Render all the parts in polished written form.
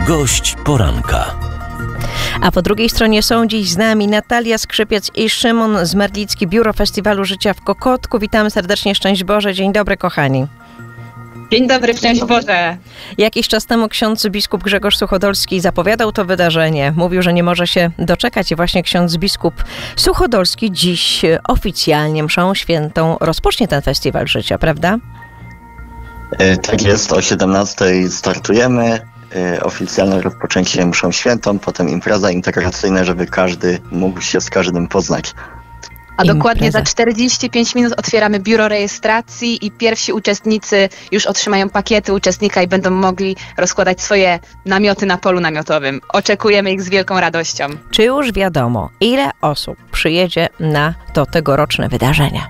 Gość poranka. A po drugiej stronie są dziś z nami Natalia Skrzypiec i Szymon Zmerlicki, Biuro Festiwalu Życia w Kokotku. Witamy serdecznie, szczęść Boże. Dzień dobry, kochani. Dzień dobry, szczęść Boże. Jakiś czas temu ksiądz biskup Grzegorz Suchodolski zapowiadał to wydarzenie. Mówił, że nie może się doczekać i właśnie ksiądz biskup Suchodolski dziś oficjalnie mszą świętą rozpocznie ten Festiwal Życia, prawda? Tak jest, o 17:00 startujemy. Oficjalne rozpoczęcie mszą świętą, potem impreza integracyjna, żeby każdy mógł się z każdym poznać. A dokładnie za 45 minut otwieramy biuro rejestracji i pierwsi uczestnicy już otrzymają pakiety uczestnika i będą mogli rozkładać swoje namioty na polu namiotowym. Oczekujemy ich z wielką radością. Czy już wiadomo, ile osób przyjedzie na to tegoroczne wydarzenie?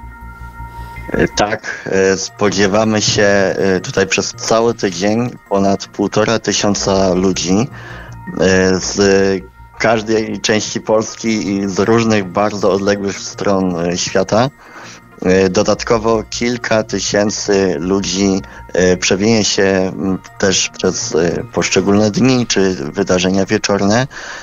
Tak, spodziewamy się tutaj przez cały tydzień ponad 1500 ludzi z każdej części Polski i z różnych bardzo odległych stron świata. Dodatkowo kilka tysięcy ludzi przewinie się też przez poszczególne dni czy wydarzenia wieczorne.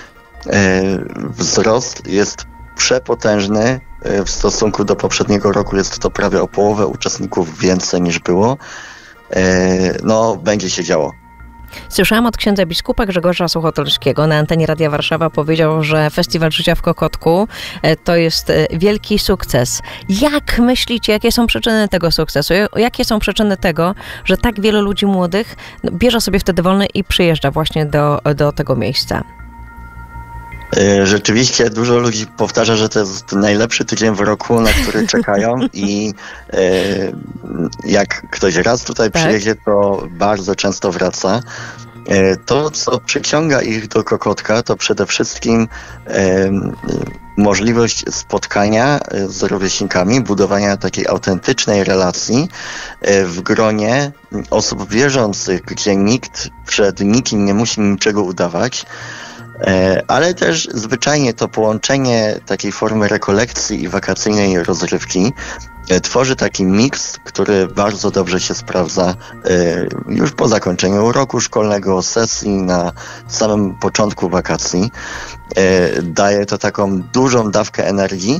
Wzrost jest przepotężny. W stosunku do poprzedniego roku jest to prawie o połowę uczestników więcej niż było. Będzie się działo. Słyszałam od księdza biskupa Grzegorza Suchodolskiego na antenie Radia Warszawa. Powiedział, że Festiwal Życia w Kokotku to jest wielki sukces. Jak myślicie, jakie są przyczyny tego sukcesu? Jakie są przyczyny tego, że tak wielu ludzi młodych bierze sobie wtedy wolne i przyjeżdża właśnie do tego miejsca? Rzeczywiście dużo ludzi powtarza, że to jest najlepszy tydzień w roku, na który czekają i jak ktoś raz tutaj przyjedzie, to bardzo często wraca. To, co przyciąga ich do Kokotka, to przede wszystkim możliwość spotkania z rówieśnikami, budowania takiej autentycznej relacji w gronie osób wierzących, gdzie nikt przed nikim nie musi niczego udawać. Ale też zwyczajnie to połączenie takiej formy rekolekcji i wakacyjnej rozrywki tworzy taki miks, który bardzo dobrze się sprawdza już po zakończeniu roku szkolnego, sesji, na samym początku wakacji. Daje to taką dużą dawkę energii,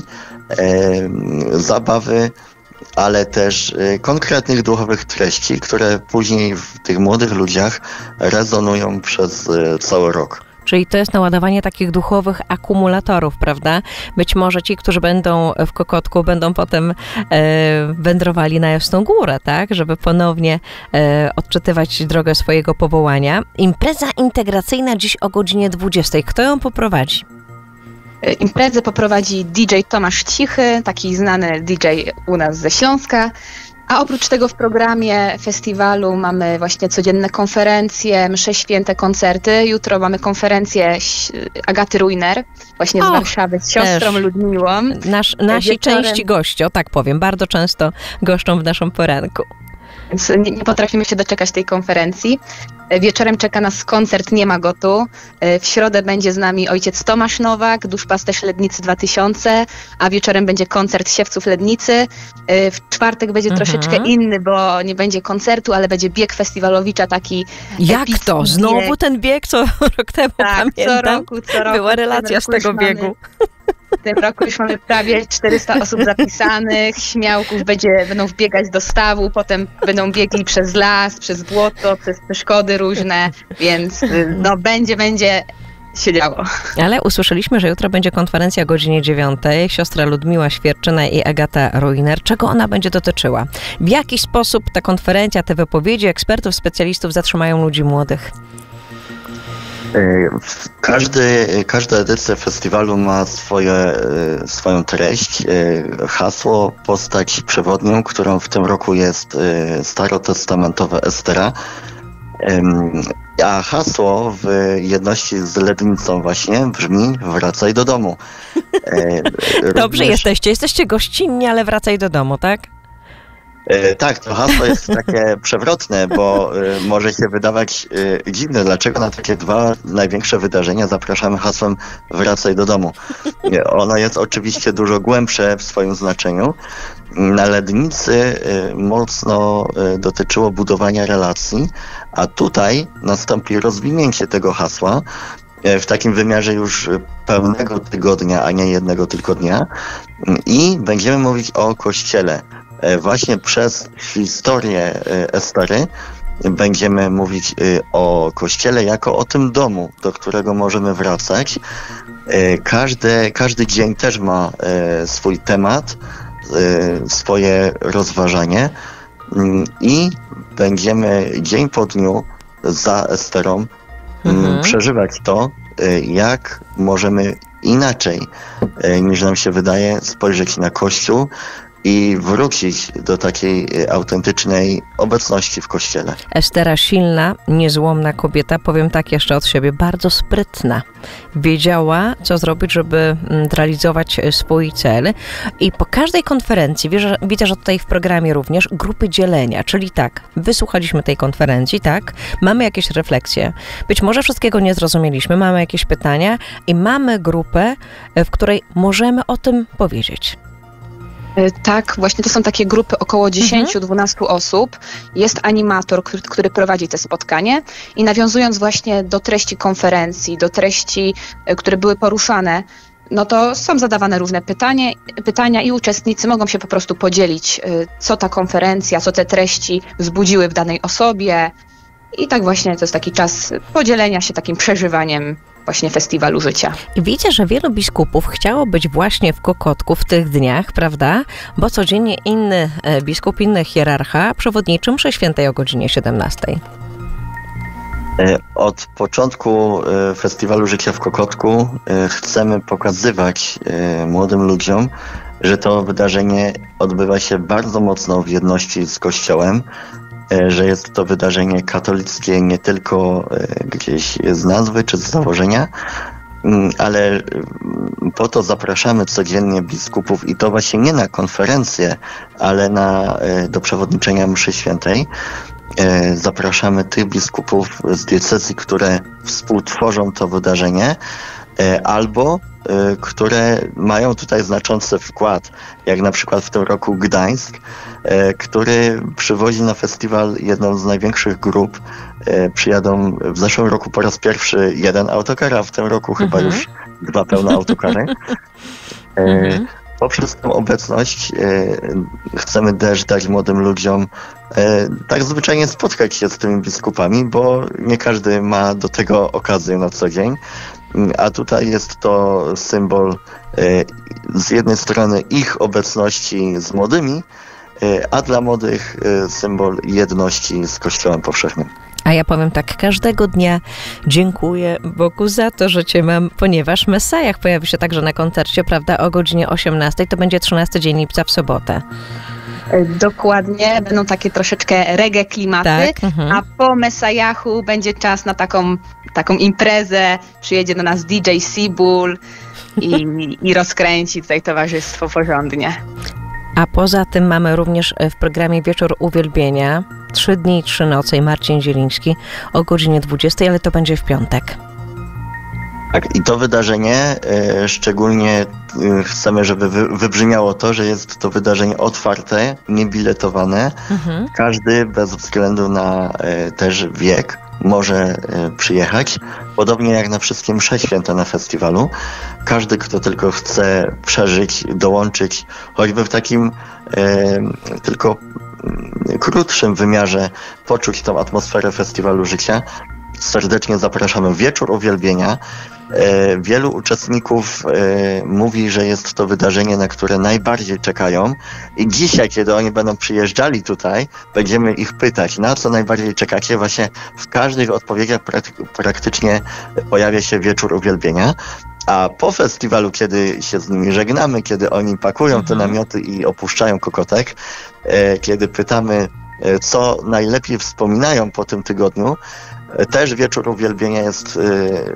zabawy, ale też konkretnych duchowych treści, które później w tych młodych ludziach rezonują przez cały rok. Czyli to jest naładowanie takich duchowych akumulatorów, prawda? Być może ci, którzy będą w Kokotku, będą potem wędrowali na Jasną Górę, tak? Żeby ponownie odczytywać drogę swojego powołania. Impreza integracyjna dziś o godzinie 20:00. Kto ją poprowadzi? Imprezę poprowadzi DJ Tomasz Cichy, taki znany DJ u nas ze Śląska. A oprócz tego w programie festiwalu mamy właśnie codzienne konferencje, msze święte, koncerty. Jutro mamy konferencję Agaty Ruiner, właśnie z Warszawy, z siostrą Ludmiłą. Nasi części goście, o tak powiem, bardzo często goszczą w naszym poranku. Więc nie potrafimy się doczekać tej konferencji. Wieczorem czeka nas koncert Nie ma Gotu. W środę będzie z nami ojciec Tomasz Nowak, duszpasterz Lednicy 2000, a wieczorem będzie koncert Siewców Lednicy. W czwartek będzie troszeczkę inny, bo nie będzie koncertu, ale będzie bieg festiwalowicza taki. Jak to? Znowu bieg. Ten bieg, co rok temu pamiętam? Co roku. Była relacja z tego biegu. W tym roku już mamy prawie 400 osób zapisanych, śmiałków będą wbiegać do stawu, potem będą biegli przez las, przez błoto, przez przeszkody różne, więc będzie się działo. Ale usłyszeliśmy, że jutro będzie konferencja o godzinie 9:00. Siostra Ludmiła Świerczyna i Agata Ruiner. Czego ona będzie dotyczyła? W jaki sposób ta konferencja, te wypowiedzi ekspertów, specjalistów zatrzymają ludzi młodych? Każda edycja festiwalu ma swoją treść, hasło, postać przewodnią, którą w tym roku jest starotestamentowe Estera. A hasło w jedności z Lednicą właśnie brzmi: wracaj do domu. Dobrze jesteście gościnni, ale wracaj do domu, tak? Tak, to hasło jest takie przewrotne, bo może się wydawać dziwne, dlaczego na takie dwa największe wydarzenia zapraszamy hasłem wracaj do domu. Ono jest oczywiście dużo głębsze w swoim znaczeniu. Na Lednicy mocno dotyczyło budowania relacji, a tutaj nastąpi rozwinięcie tego hasła w takim wymiarze już pełnego tygodnia, a nie jednego tylko dnia. I będziemy mówić o Kościele. Właśnie przez historię Estery będziemy mówić o Kościele jako o tym domu, do którego możemy wracać. Każdy dzień też ma swój temat, swoje rozważanie i będziemy dzień po dniu za Esterą przeżywać to, jak możemy inaczej niż nam się wydaje spojrzeć na Kościół i wrócić do takiej autentycznej obecności w Kościele. Estera silna, niezłomna kobieta, powiem tak jeszcze od siebie, bardzo sprytna. Wiedziała, co zrobić, żeby realizować swój cel i po każdej konferencji, widzę, że tutaj w programie również, grupy dzielenia, czyli tak, wysłuchaliśmy tej konferencji, tak, mamy jakieś refleksje, być może wszystkiego nie zrozumieliśmy, mamy jakieś pytania i mamy grupę, w której możemy o tym powiedzieć. Tak, właśnie to są takie grupy około 10-12 osób. Jest animator, który prowadzi te spotkanie i nawiązując właśnie do treści konferencji, do treści, które były poruszane, no to są zadawane różne pytania i uczestnicy mogą się po prostu podzielić, co ta konferencja, co te treści wzbudziły w danej osobie. I tak właśnie to jest taki czas podzielenia się takim przeżywaniem właśnie festiwalu życia. I widzę, że wielu biskupów chciało być właśnie w Kokotku w tych dniach, prawda? Bo codziennie inny biskup, inny hierarcha przewodniczy mszy świętej o godzinie 17. Od początku festiwalu życia w Kokotku chcemy pokazywać młodym ludziom, że to wydarzenie odbywa się bardzo mocno w jedności z Kościołem, że jest to wydarzenie katolickie nie tylko gdzieś z nazwy czy z założenia, ale po to zapraszamy codziennie biskupów i to właśnie nie na konferencję, ale do przewodniczenia mszy świętej. Zapraszamy tych biskupów z diecezji, które współtworzą to wydarzenie, albo które mają tutaj znaczący wkład, jak na przykład w tym roku Gdańsk, który przywozi na festiwal jedną z największych grup. Przyjadą w zeszłym roku po raz pierwszy jeden autokar, a w tym roku chyba już 2 pełne autokary. Poprzez tę obecność chcemy też dać młodym ludziom tak zwyczajnie spotkać się z tymi biskupami, bo nie każdy ma do tego okazję na co dzień. A tutaj jest to symbol z jednej strony ich obecności z młodymi, a dla młodych symbol jedności z Kościołem powszechnym. A ja powiem tak, każdego dnia dziękuję Bogu za to, że Cię mam, ponieważ Mesajach pojawi się także na koncercie, prawda, o godzinie 18. To będzie 13 dzień lipca w sobotę. Dokładnie, będą takie troszeczkę reggae klimaty, tak, a po Mesajachu będzie czas na taką imprezę, przyjedzie do nas DJ Seabull i rozkręci tutaj towarzystwo porządnie. A poza tym mamy również w programie Wieczór Uwielbienia, 3 dni i 3 noce i Marcin Zieliński o godzinie 20, ale to będzie w piątek. Tak, i to wydarzenie szczególnie chcemy, żeby wybrzmiało to, że jest to wydarzenie otwarte, niebiletowane. Każdy bez względu na też wiek może przyjechać. Podobnie jak na wszystkie msze święte na festiwalu. Każdy, kto tylko chce przeżyć, dołączyć, choćby w takim tylko krótszym wymiarze, poczuć tą atmosferę festiwalu życia, serdecznie zapraszamy. Wieczór Uwielbienia. Wielu uczestników mówi, że jest to wydarzenie, na które najbardziej czekają i dzisiaj, kiedy oni będą przyjeżdżali tutaj, będziemy ich pytać, na co najbardziej czekacie. Właśnie w każdych odpowiedziach praktycznie pojawia się Wieczór Uwielbienia. A po festiwalu, kiedy się z nimi żegnamy, kiedy oni pakują te namioty i opuszczają Kokotek, kiedy pytamy, co najlepiej wspominają po tym tygodniu, też Wieczór Uwielbienia jest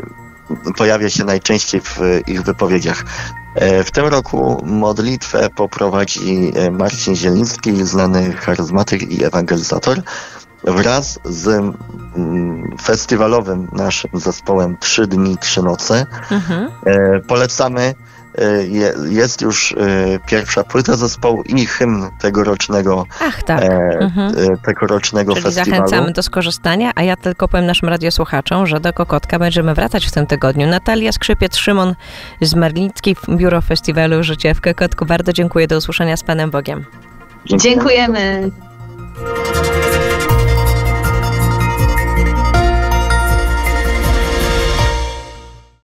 pojawia się najczęściej w ich wypowiedziach. W tym roku modlitwę poprowadzi Marcin Zieliński, znany charyzmatyk i ewangelizator, wraz z festiwalowym naszym zespołem 3 dni, 3 noce. Polecamy. Jest już pierwsza płyta zespołu i hymn tegorocznego, tegorocznego Czyli festiwalu. Zachęcamy do skorzystania, a ja tylko powiem naszym radiosłuchaczom, że do Kokotka będziemy wracać w tym tygodniu. Natalia Skrzypiec, Szymon Zmarlicki, Biuro Festiwalu Życie w Kokotku. Bardzo dziękuję, do usłyszenia z Panem Bogiem. Dziękujemy.